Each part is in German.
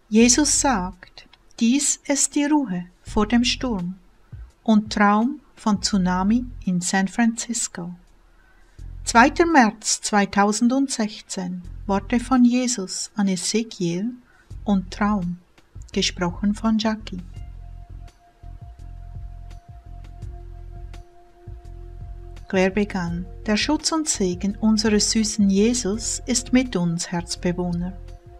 Jesus sagt, dies ist die Ruhe vor dem Sturm und Traum von Tsunami in San Francisco. 2. März 2016, Worte von Jesus an Ezekiel und Traum, gesprochen von Jackie. Claire begann, der Schutz und Segen unseres süßen Jesus ist mit uns, Herzbewohner.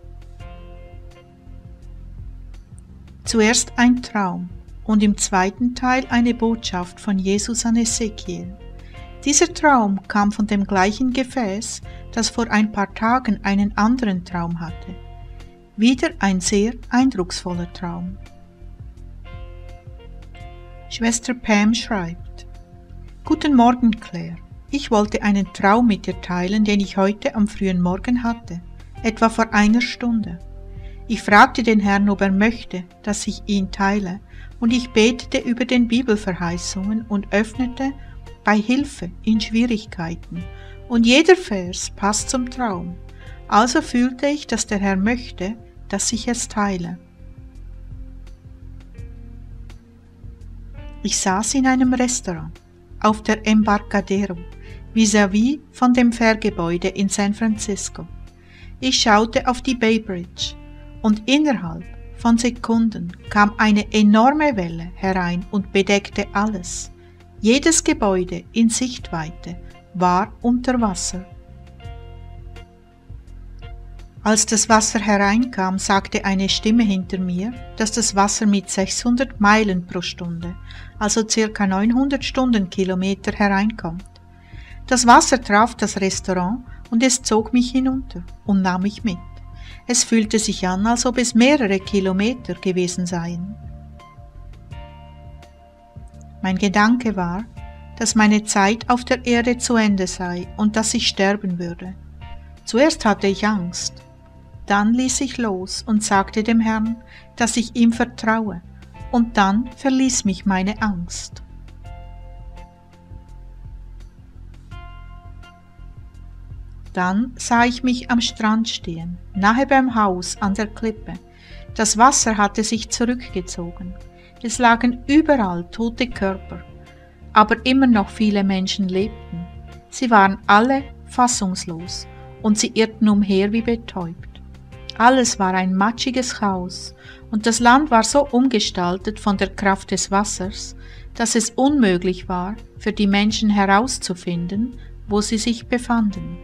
Zuerst ein Traum und im zweiten Teil eine Botschaft von Jesus an Ezekiel. Dieser Traum kam von dem gleichen Gefäß, das vor ein paar Tagen einen anderen Traum hatte. Wieder ein sehr eindrucksvoller Traum. Schwester Pam schreibt: Guten Morgen, Claire. Ich wollte einen Traum mit dir teilen, den ich heute am frühen Morgen hatte, etwa vor einer Stunde. Ich fragte den Herrn, ob er möchte, dass ich ihn teile, und ich betete über den Bibelverheißungen und öffnete bei Hilfe in Schwierigkeiten, und jeder Vers passt zum Traum. Also fühlte ich, dass der Herr möchte, dass ich es teile. Ich saß in einem Restaurant auf der Embarcadero, vis-à-vis von dem Fährgebäude in San Francisco. Ich schaute auf die Bay Bridge und innerhalb von Sekunden kam eine enorme Welle herein und bedeckte alles. Jedes Gebäude in Sichtweite war unter Wasser. Als das Wasser hereinkam, sagte eine Stimme hinter mir, dass das Wasser mit 600 Meilen pro Stunde, also ca. 900 Stundenkilometer hereinkommt. Das Wasser traf das Restaurant und es zog mich hinunter und nahm mich mit. Es fühlte sich an, als ob es mehrere Kilometer gewesen seien. Mein Gedanke war, dass meine Zeit auf der Erde zu Ende sei und dass ich sterben würde. Zuerst hatte ich Angst. Dann ließ ich los und sagte dem Herrn, dass ich ihm vertraue, und dann verließ mich meine Angst. Dann sah ich mich am Strand stehen, nahe beim Haus an der Klippe. Das Wasser hatte sich zurückgezogen. Es lagen überall tote Körper, aber immer noch viele Menschen lebten. Sie waren alle fassungslos und sie irrten umher wie betäubt. Alles war ein matschiges Chaos und das Land war so umgestaltet von der Kraft des Wassers, dass es unmöglich war, für die Menschen herauszufinden, wo sie sich befanden.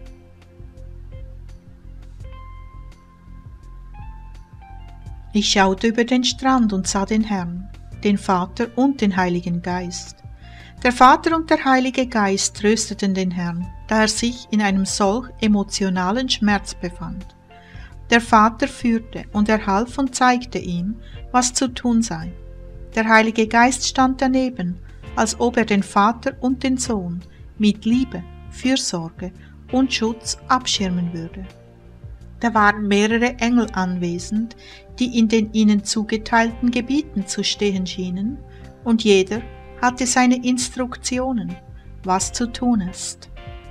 Ich schaute über den Strand und sah den Herrn, den Vater und den Heiligen Geist. Der Vater und der Heilige Geist trösteten den Herrn, da er sich in einem solch emotionalen Schmerz befand. Der Vater führte und er half und zeigte ihm, was zu tun sei. Der Heilige Geist stand daneben, als ob er den Vater und den Sohn mit Liebe, Fürsorge und Schutz abschirmen würde. Da waren mehrere Engel anwesend, die in den ihnen zugeteilten Gebieten zu stehen schienen, und jeder hatte seine Instruktionen, was zu tun ist.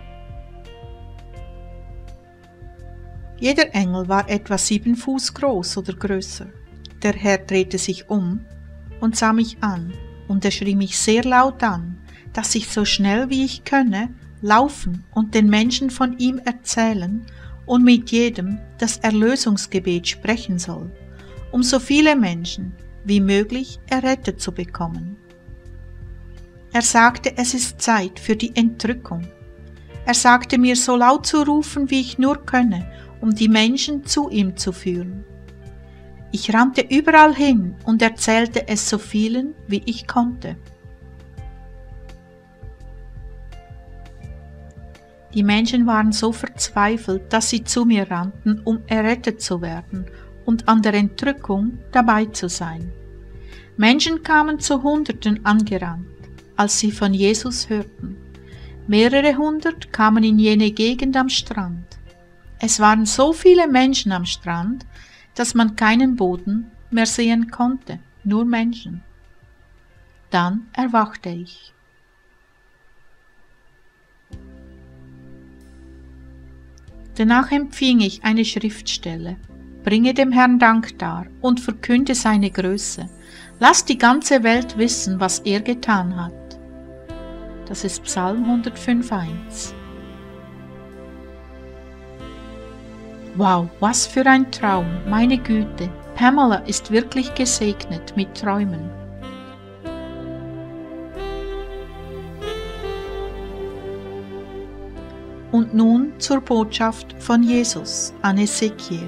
Jeder Engel war etwa 7 Fuß groß oder größer. Der Herr drehte sich um und sah mich an, und er schrie mich sehr laut an, dass ich so schnell wie ich könne laufen und den Menschen von ihm erzählen und mit jedem das Erlösungsgebet sprechen soll, um so viele Menschen wie möglich errettet zu bekommen. Er sagte, es ist Zeit für die Entrückung. Er sagte mir, so laut zu rufen, wie ich nur könne, um die Menschen zu ihm zu führen. Ich rannte überall hin und erzählte es so vielen, wie ich konnte. Die Menschen waren so verzweifelt, dass sie zu mir rannten, um errettet zu werden und an der Entrückung dabei zu sein. Menschen kamen zu Hunderten angerannt, als sie von Jesus hörten. Mehrere hundert kamen in jene Gegend am Strand. Es waren so viele Menschen am Strand, dass man keinen Boden mehr sehen konnte, nur Menschen. Dann erwachte ich. Danach empfing ich eine Schriftstelle. bringe dem Herrn Dank dar und verkünde seine Größe. Lass die ganze Welt wissen, was er getan hat. Das ist Psalm 105,1. Wow, was für ein Traum, meine Güte. Pamela ist wirklich gesegnet mit Träumen. Und nun zur Botschaft von Jesus an Ezekiel.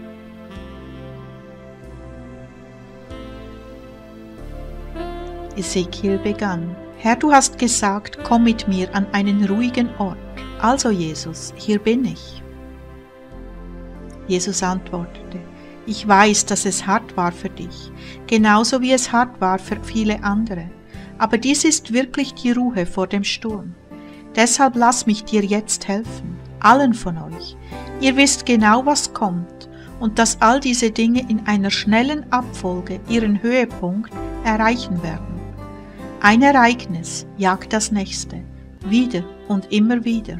Ezekiel begann: Herr, du hast gesagt, komm mit mir an einen ruhigen Ort. Also Jesus, hier bin ich. Jesus antwortete: Ich weiß, dass es hart war für dich, genauso wie es hart war für viele andere. Aber dies ist wirklich die Ruhe vor dem Sturm. Deshalb lass mich dir jetzt helfen, allen von euch. Ihr wisst genau, was kommt und dass all diese Dinge in einer schnellen Abfolge ihren Höhepunkt erreichen werden. Ein Ereignis jagt das nächste, wieder und immer wieder.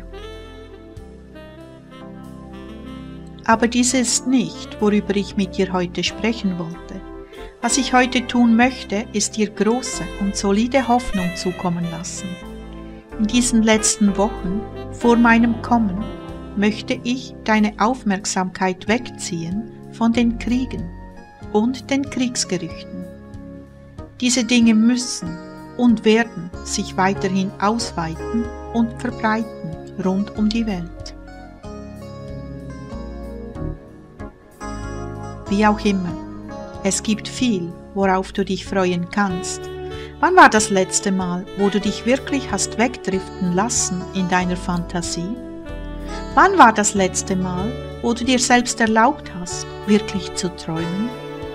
Aber dies ist nicht, worüber ich mit dir heute sprechen wollte. Was ich heute tun möchte, ist dir große und solide Hoffnung zukommen lassen. In diesen letzten Wochen vor meinem Kommen möchte ich deine Aufmerksamkeit wegziehen von den Kriegen und den Kriegsgerüchten. Diese Dinge müssen und werden sich weiterhin ausweiten und verbreiten rund um die Welt. Wie auch immer, es gibt viel, worauf du dich freuen kannst. Wann war das letzte Mal, wo du dich wirklich hast wegdriften lassen in deiner Fantasie? Wann war das letzte Mal, wo du dir selbst erlaubt hast, wirklich zu träumen?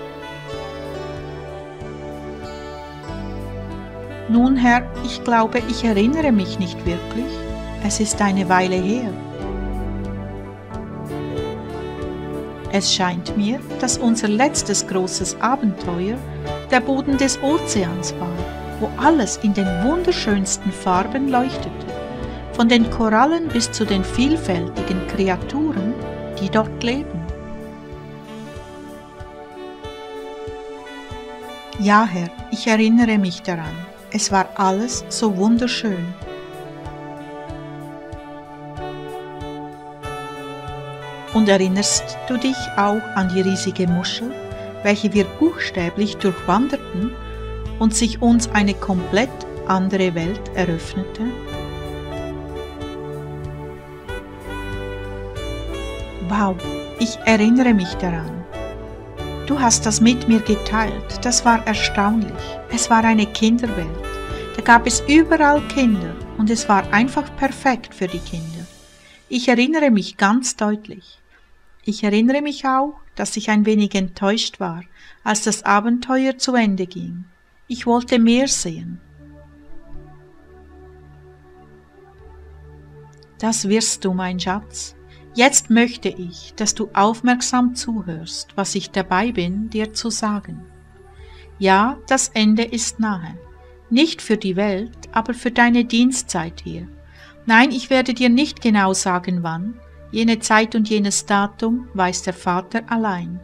Nun, Herr, ich glaube, ich erinnere mich nicht wirklich. Es ist eine Weile her. Es scheint mir, dass unser letztes großes Abenteuer der Boden des Ozeans war, wo alles in den wunderschönsten Farben leuchtete, von den Korallen bis zu den vielfältigen Kreaturen, die dort leben. Ja, Herr, ich erinnere mich daran. Es war alles so wunderschön. Und erinnerst du dich auch an die riesige Muschel, welche wir buchstäblich durchwanderten und sich uns eine komplett andere Welt eröffnete? Wow, ich erinnere mich daran. Du hast das mit mir geteilt, das war erstaunlich. Es war eine Kinderwelt. Da gab es überall Kinder und es war einfach perfekt für die Kinder. Ich erinnere mich ganz deutlich. Ich erinnere mich auch, dass ich ein wenig enttäuscht war, als das Abenteuer zu Ende ging. Ich wollte mehr sehen. Das wirst du, mein Schatz. Jetzt möchte ich, dass du aufmerksam zuhörst, was ich dabei bin, dir zu sagen. Ja, das Ende ist nahe. Nicht für die Welt, aber für deine Dienstzeit hier. Nein, ich werde dir nicht genau sagen, wann. Jene Zeit und jenes Datum weiß der Vater allein.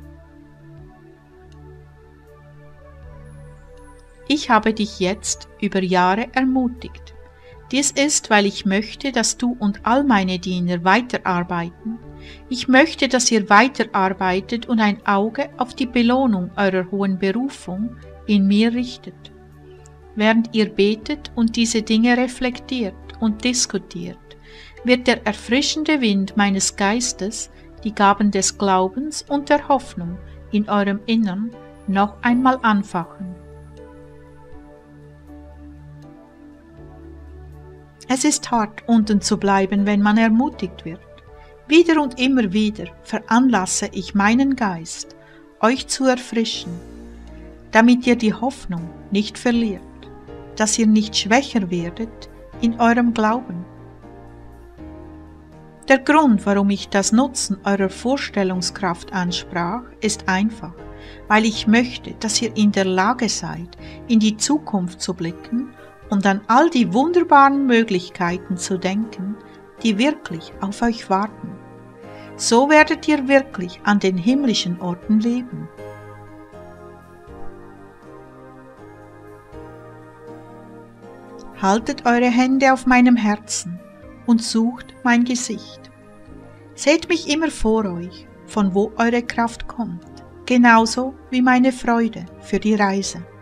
Ich habe dich jetzt über Jahre ermutigt. Dies ist, weil ich möchte, dass du und all meine Diener weiterarbeiten. Ich möchte, dass ihr weiterarbeitet und ein Auge auf die Belohnung eurer hohen Berufung in mir richtet. Während ihr betet und diese Dinge reflektiert und diskutiert, wird der erfrischende Wind meines Geistes die Gaben des Glaubens und der Hoffnung in eurem Innern noch einmal anfachen. Es ist hart, unten zu bleiben, wenn man ermutigt wird. Wieder und immer wieder veranlasse ich meinen Geist, euch zu erfrischen, damit ihr die Hoffnung nicht verliert, dass ihr nicht schwächer werdet in eurem Glauben. Der Grund, warum ich das Nutzen eurer Vorstellungskraft ansprach, ist einfach, weil ich möchte, dass ihr in der Lage seid, in die Zukunft zu blicken und an all die wunderbaren Möglichkeiten zu denken, die wirklich auf euch warten. So werdet ihr wirklich an den himmlischen Orten leben. Haltet eure Hände auf meinem Herzen und sucht mein Gesicht. Seht mich immer vor euch, von wo eure Kraft kommt, genauso wie meine Freude für die Reise.